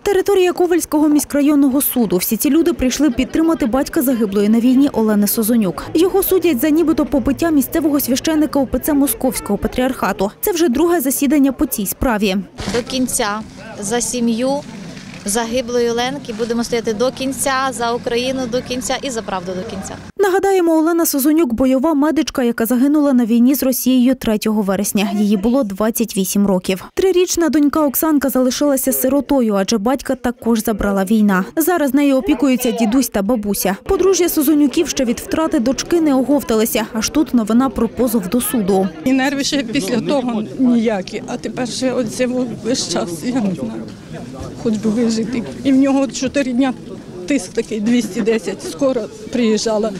Територія Ковельського міськрайонного суду. Всі ці люди прийшли підтримати батька загиблої на війні Олени Созонюк. Його судять за нібито побиття місцевого священника УПЦ Московського патріархату. Це вже друге засідання по цій справі. До кінця за сім'ю загиблої Оленки будемо стояти до кінця, за Україну до кінця і за правду до кінця. Нагадаємо, Олена Созонюк – бойова медичка, яка загинула на війні з Росією 3 вересня. Їй було 28 років. 3-річна донька Оксанка залишилася сиротою, адже батька також забрала війна. Зараз нею опікуються дідусь та бабуся. Подружжя Созонюків ще від втрати дочки не оговталися. Аж тут новина про позов до суду. І нерви ще після того ніякі, а тепер ще оце весь час, я не знаю, хоч би вижити. І в нього 4 дня тиск такий 210, скоро приїжджала.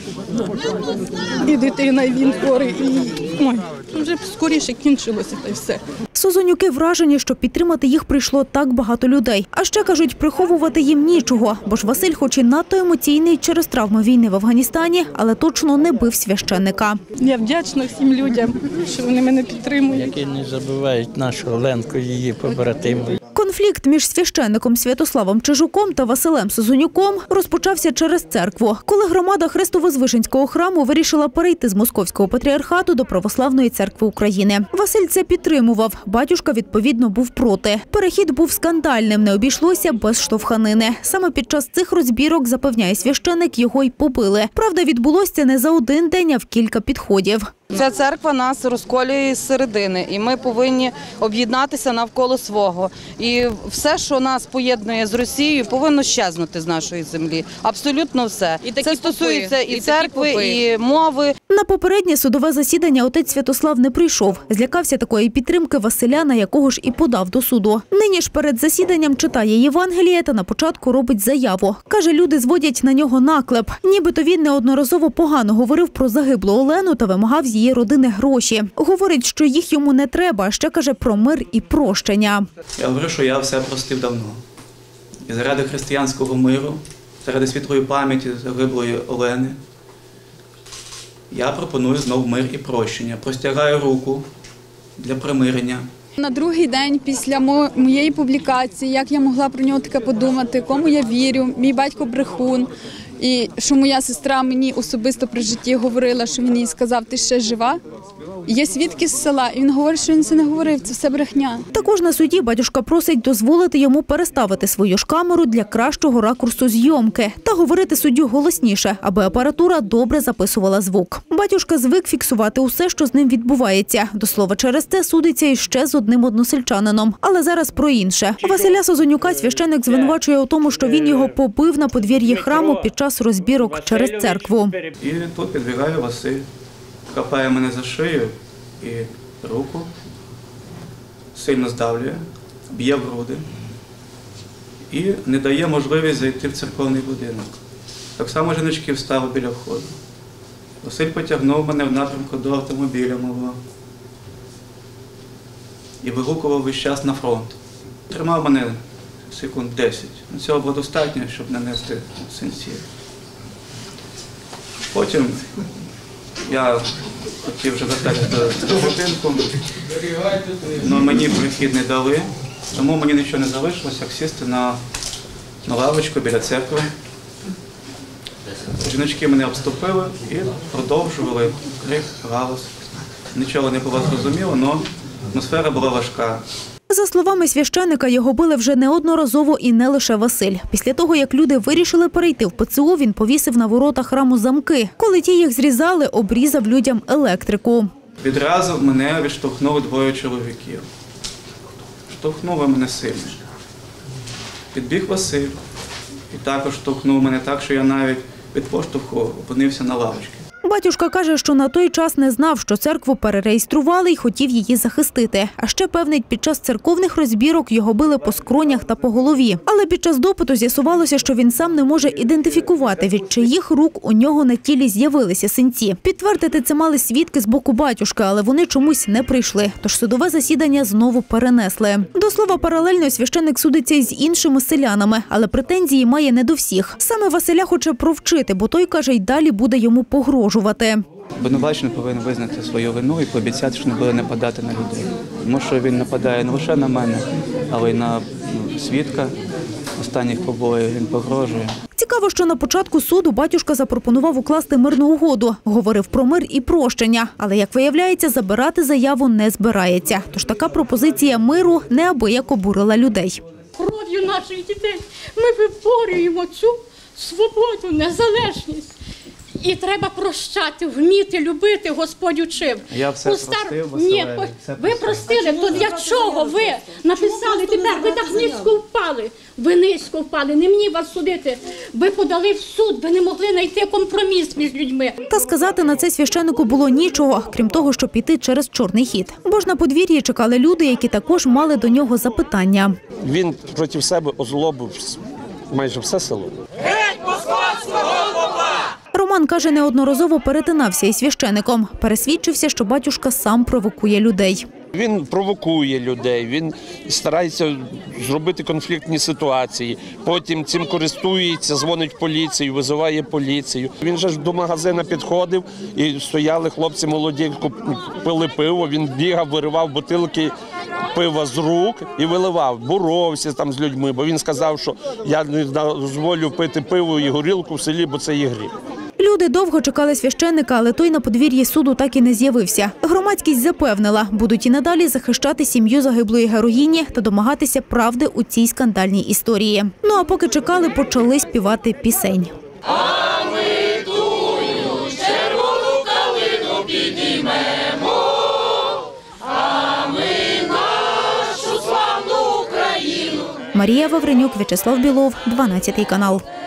І дитина, і він хворий, і вже скоріше кінчилося та й все. Созонюки вражені, що підтримати їх прийшло так багато людей. А ще, кажуть, приховувати їм нічого, бо ж Василь хоч і надто емоційний через травму війни в Афганістані, але точно не бив священника. Я вдячна всім людям, що вони мене підтримують. Які не забувають нашу Оленку, її побратиму. Конфлікт між священником Святославом Чижуком та Василем Созонюком розпочався через церкву, коли громада Хрестово-Звиженського храму вирішила перейти з Московського патріархату до Православної церкви України. Василь це підтримував, батюшка, відповідно, був проти. Перехід був скандальним, не обійшлося без штовханини. Саме під час цих розбірок, запевняє священник, його й побили. Правда, відбулося це не за один день, а в кілька підходів. Ця церква нас розколює з середини, і ми повинні об'єднатися навколо свого. І все, що нас поєднує з Росією, повинно щезнути з нашої землі. Абсолютно все. Це стосується і церкви, і мови. На попереднє судове засідання отець Святослав не прийшов. Злякався такої підтримки Василя, на якого ж і подав до суду. Нині ж перед засіданням читає Євангеліє та на початку робить заяву. Каже, люди зводять на нього наклеп. Нібито він неодноразово погано говорив про загиблу Олену та вимагав з її родини гроші. Говорить, що їх йому не треба, а ще каже про мир і прощення. Я говорю, що я все простив давно. І заради християнського миру, заради світлої пам'яті загиблої Олени, я пропоную знов мир і прощення. Простягаю руку для примирення. На другий день після моєї публікації, як я могла про нього таке подумати, кому я вірю, мій батько брехун, і що моя сестра мені особисто при житті говорила, що він їй сказав, ти ще жива? Є свідки з села, і він говорить, що він це не говорив, це все брехня. Також на суді батюшка просить дозволити йому переставити свою ж камеру для кращого ракурсу зйомки та говорити суддю голосніше, аби апаратура добре записувала звук. Батюшка звик фіксувати усе, що з ним відбувається. До слова, через це судиться іще з одним односельчанином. Але зараз про інше. Василя Созонюка священник звинувачує у тому, що він його побив на подвір'ї храму під час розбірок через церкву. І тут підбігає Василь, хапає мене за шию і руку, сильно здавлює, б'є в груди і не дає можливість зайти в церковний будинок. Так само жіночки встали біля входу. Василь потягнув мене в напрямку до автомобіля мого і вигукував весь час на фронт. Тримав мене секунд 10. Цього було достатньо, щоб нанести синців. Потім я хотів вже вертатися до будинку, але мені прихід не дали, тому мені нічого не залишилося, як сісти на лавочку біля церкви. Жіночки мене обступили і продовжували крик, галас. Нічого не було зрозуміло, але атмосфера була важка. За словами священика, його били вже неодноразово і не лише Василь. Після того, як люди вирішили перейти в ПЦУ, він повісив на воротах храму замки. Коли ті їх зрізали, обрізав людям електрику. Відразу мене відштовхнули 2 чоловіків. Штовхнули мене сильно. Підбіг Василь і також штовхнув мене так, що я навіть від поштовху опинився на лавочці. Батюшка каже, що на той час не знав, що церкву перереєстрували і хотів її захистити. А ще, певний, під час церковних розбірок його били по скронях та по голові. Але під час допиту з'ясувалося, що він сам не може ідентифікувати, від чиїх рук у нього на тілі з'явилися синці. Підтвердити це мали свідки з боку батюшки, але вони чомусь не прийшли. Тож судове засідання знову перенесли. До слова, паралельно священник судиться із іншими селянами, але претензії має не до всіх. Саме Василя хоче провчити, бо той, каже, й далі буде йому погрожувати. Обвинувачений повинен визнати свою вину і пообіцяти, що не буде нападати на людей. Тому що він нападає не лише на мене, але й на свідка, останніх побоїв він погрожує. Цікаво, що на початку суду батюшка запропонував укласти мирну угоду. Говорив про мир і прощення. Але, як виявляється, забирати заяву не збирається. Тож така пропозиція миру неабияк обурила людей. Кров'ю наших дітей ми виборюємо цю свободу, незалежність. І треба прощати, вміти, любити, Господь учив. Я все простив, Ні, ви простили, то для чого ви написали тепер? Ви так низько впали. Ви низько впали, не мені вас судити. Ви подали в суд, ви не могли знайти компроміс між людьми. Та сказати на це священику було нічого, крім того, щоб піти через чорний хід. Бо ж на подвір'ї чекали люди, які також мали до нього запитання. Він проти себе озлобив майже все село. Роман, каже, неодноразово перетинався із священиком. Пересвідчився, що батюшка сам провокує людей. Він провокує людей, він старається зробити конфліктні ситуації, потім цим користується, дзвонить в поліцію, визиває поліцію. Він же ж до магазину підходив і стояли хлопці молоді, пили пиво, він бігав, виривав бутилки пива з рук і виливав, боровся там з людьми, бо він сказав, що я не дозволю пити пиво і горілку в селі, бо це є гріх. Люди довго чекали священника, але той на подвір'ї суду так і не з'явився. Громадськість запевнила, будуть і надалі захищати сім'ю загиблої героїні та домагатися правди у цій скандальній історії. Ну а поки чекали, почали співати пісень. А ми тую червону калину підіймемо, а ми нашу славну Україну. Марія Вавренюк, В'ячеслав Білов, 12 канал.